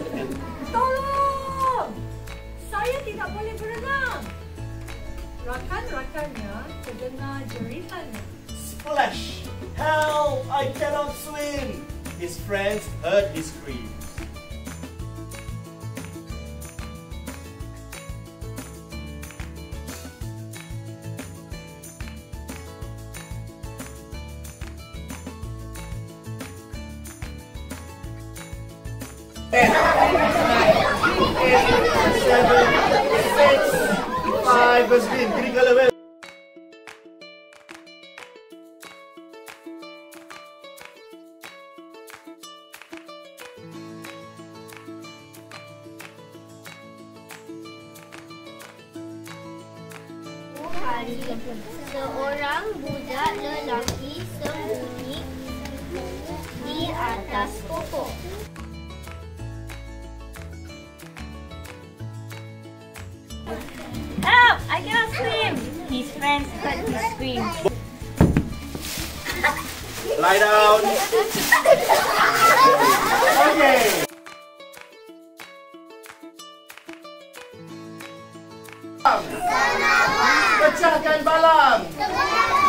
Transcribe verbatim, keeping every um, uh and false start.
Tolong! Saya tidak boleh berenang. Rakan-rakannya terdengar jeritannya. Splash! Help! I cannot swim! His friends heard his screams. ten, nine, eight, seven, six, five, Basbin, green color well. Hari, seorang budak lelaki sembunyi di atas pokok. Help! I cannot swim! His friends heard his scream. Lie down. Okay. Pecahkan balang.